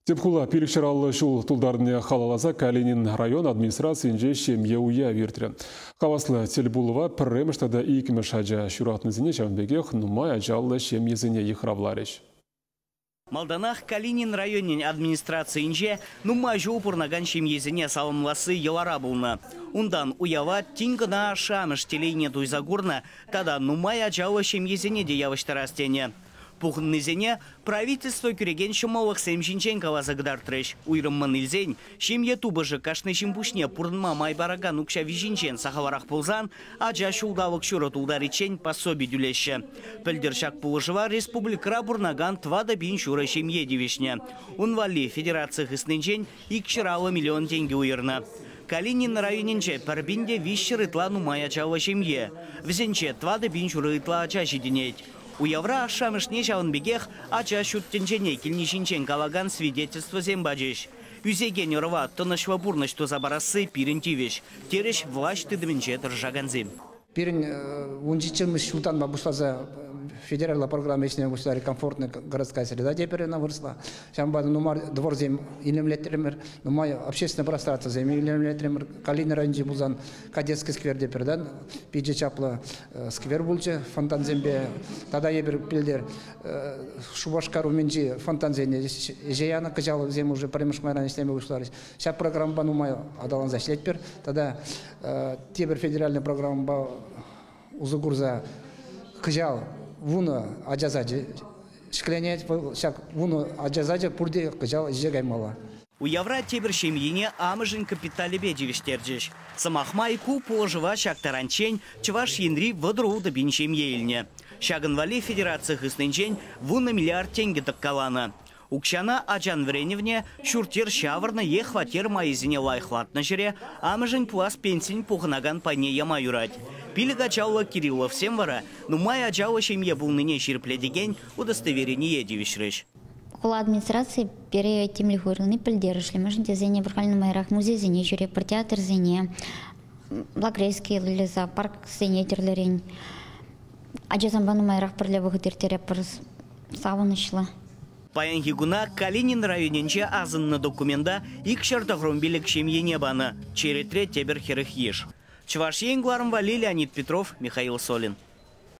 Тепхула пирикшераллы шул тулдарыне халаласа Калинин район администрациясынже шемье уя виртірі. Хаваслы Телбулова пірреміштада икімі шаджа шуратнызыне жамбегех нумай ажаллы шемьезіне ехравларыш. Малданах Калинин районин администрациясынже нумай жуупурнаган шемьезіне салымласы елара булны. Ундан уява тингына шамыш телейне туйзагурна, тада нумай ажаллы шемьезіне де явыштарастене. Пухннызене правительство күреген шумалық сәмжинчен калазагдар треш. Уйрымман илзен, шемье тубыжы кашны шимпушне пурнма майбараган укша вижинчен сахаварах пулзан, ажа шулдавық шурат ударичен пособи дюлеші. Пілдершак пулышыва республикра бурнаган твада бин шура шемье девишне. Унвали федерация хыснынчен икширалы миллион тенге уйырна. Калинин районинче парбинде вишшыр итла нумай ачава шемье. Взенче твада бин шура итла ача жиденеть. У Явра шамышне жауынбегех ача шуттенчене килнишинчен калаган свидетельство зембаджеш. Юзеген рва тонышва бурныш тозабарасы пирен тивеш. Тереш власть тыдыминче тыржаганзем. Пирен унчичемыш шутан бабушлаза федеральная программа если государственная комфортная городская среда теперь она выросла. Шамбада нумар двор зем илемлетремер, нумай общественное пространство зем илемлетремер, Калинин районче бузан кадетский сквер теперь дан, пиджи чапла сквер булче фонтан зембе, тогда ебер пилдер шубашкару менчи фонтан земе жеяна качал зем уже премешмайран если мы вышларись. Вся программа нумай адалан зашлетпер, тогда теперь федеральная программа узугурза качал вуна аджазаджи шкленет шак вуна аджазаджи пурде кажал жегаймала. У Явра тебер шемьине амыжын капитали бедевиштерджиш. Самахмай ку положива шак таранчень чваш янри водруда бин шемьейльне. Шагынвали федерация хыснынчень вуна миллиард тенге таккалана. Укшана аджан вреневне шуртер шаварна ехватер майзине лайхватна жире амыжын пуас пенсин пухнаган пане яма юрать. Пилига чаула Кириллов семвара, но май аджала шемье был ныне ширпледеген удостоверение девишреш. Хула администрации пере темли хуйрны пельдерышли, можете зене верхальный майрах музей зене жюри театр зене, Лагрейский лиза парк зене терлерень. Аджазамбану майрах перлевых тертере перс саванышла. Паян хигуна Калинин районинче азынны документа икшартахром билек шемье небана, черетре тебер херых еш. Чваш Енгварм Вали, Леонид Петров, Михаил Солин.